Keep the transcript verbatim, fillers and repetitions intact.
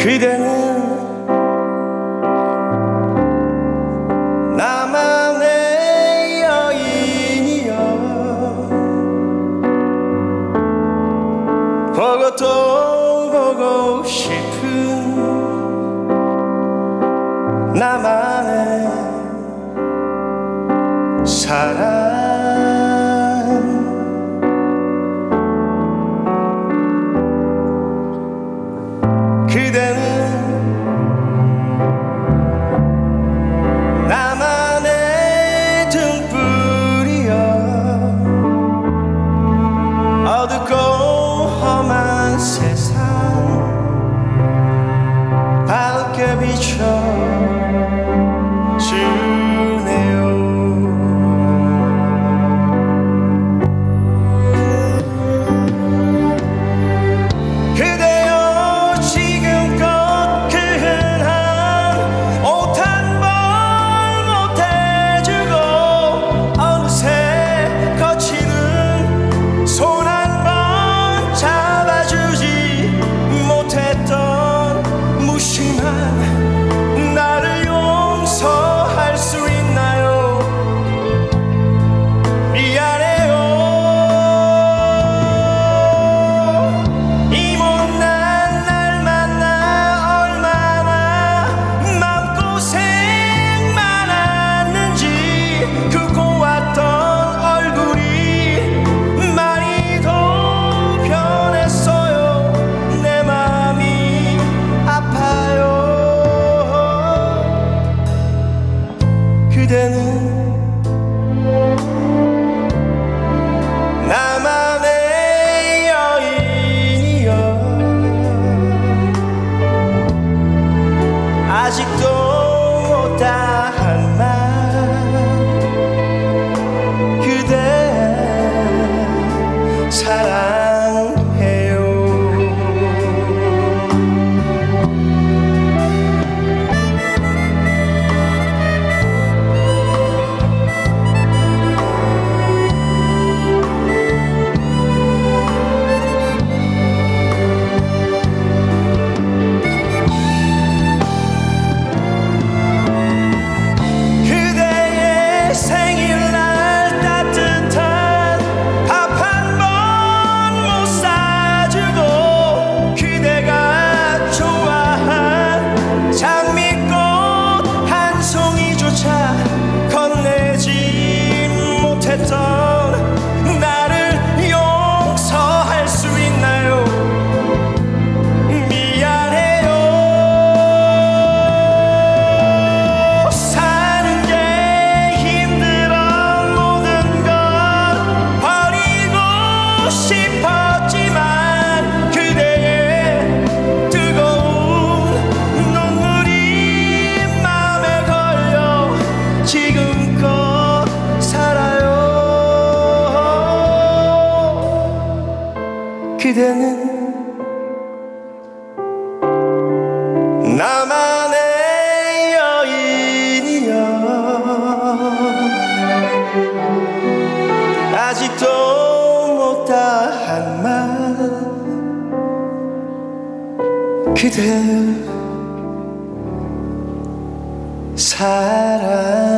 그대는 나만의 여인이여 보고 또 보고 싶은 나만의 사랑 그대는 나만의 등불이여 어둡고 험한 세상 밝게 비춰주네요. 나를 용서할 수 있나요? 미안해요. 이 못난 날 만나 얼마나 맘고생 많았는지 그 고왔던 얼굴이 많이 더 변했어요. 내 마음이 아파요. 그대는 나만의 여인이여 아직도 못다한 말 그대 사랑해요. 나를 용서할 수 있나요? 미안해요. 사는 게 힘들어 모든 걸 버리고 싶었지만 그대의 뜨거운 눈물이 마음에 걸려 지금껏 살아요. 그대는 나만의 여인이여 아직도 못다한 말 그대 사랑